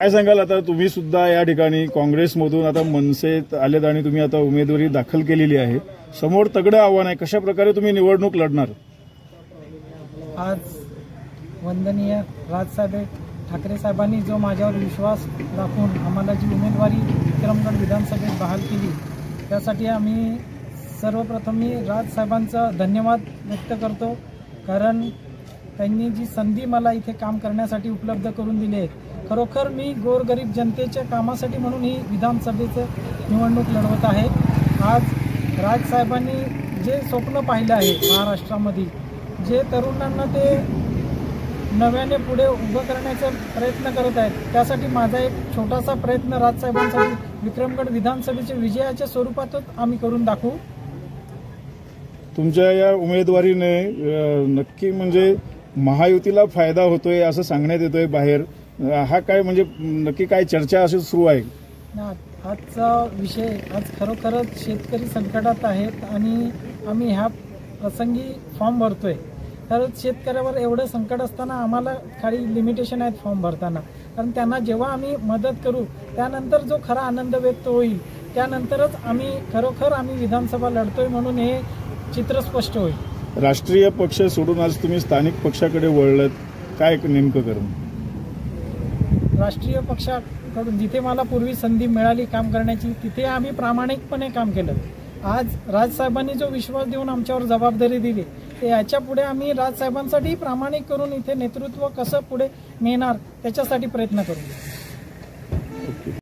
काय सांगाल आता तुम्ही सुद्धा या ठिकाणी काँग्रेसमधून आता मनसेत आलेत आणि तुम्ही आता उमेदवारी दाखल केलेली आहे, समोर तगडं आव्हान आहे, कशा प्रकारे तुम्ही निवडणूक लढणार? आज वंदनीय राजसाहेब ठाकरे साहेबांनी जो माझ्यावर विश्वास दाखवून आम्हाला जी उमेदवारी विक्रमगड विधानसभेत बहाल केली त्यासाठी आम्ही सर्वप्रथम मी राजसाहेबांचा धन्यवाद व्यक्त करतो, कारण त्यांनी जी संधी मला इथे काम करण्यासाठी उपलब्ध करून दिली आहे। खरोखर मी गोरगरीब जनतेच्या कामासाठी म्हणून ही विधानसभेचं निवडणूक लढवत आहे। आज राजसाहेबांनी जे स्वप्न पाहिलं आहे महाराष्ट्रामध्ये, जे तरुणांना ते नव्याने पुढे उभं करण्याचा प्रयत्न करत आहेत, त्यासाठी माझा एक छोटासा प्रयत्न राजसाहेबांसाठी विक्रमगड विधानसभेच्या विजयाच्या स्वरूपातच आम्ही करून दाखवू। तुमच्या या उमेदवारीने नक्की म्हणजे महायुतीला फायदा होतोय असं सांगण्यात येतोय बाहेर, हा काय म्हणजे नक्की काय चर्चा अशी सुरू आहे? आजचा विषय आज खरोखरच शेतकरी संकटात आहेत आणि आम्ही ह्या प्रसंगी फॉर्म भरतोय, तर शेतकऱ्यावर एवढं संकट असताना आम्हाला काही लिमिटेशन आहेत फॉर्म भरताना, कारण त्यांना जेव्हा आम्ही मदत करू त्यानंतर जो खरा आनंद व्यक्त होईल त्यानंतरच आम्ही खरोखर विधानसभा लढतोय म्हणून हे चित्र स्पष्ट होईल। राष्ट्रीय पक्ष सोडून आज तुम्ही स्थानिक पक्षाकडे वळलात, काय नेमकं करून? राष्ट्रीय पक्षाकडून जिथे मला पूर्वी संधी मिळाली काम करण्याची तिथे आम्ही प्रामाणिकपणे काम केलं। आज राजसाहेबांनी जो विश्वास देऊन आमच्यावर जबाबदारी दिली ते याच्या पुढे आम्ही राजसाहेबांसाठी प्रामाणिक करून इथे नेतृत्व कसं पुढे नेणार त्याच्यासाठी प्रयत्न करू।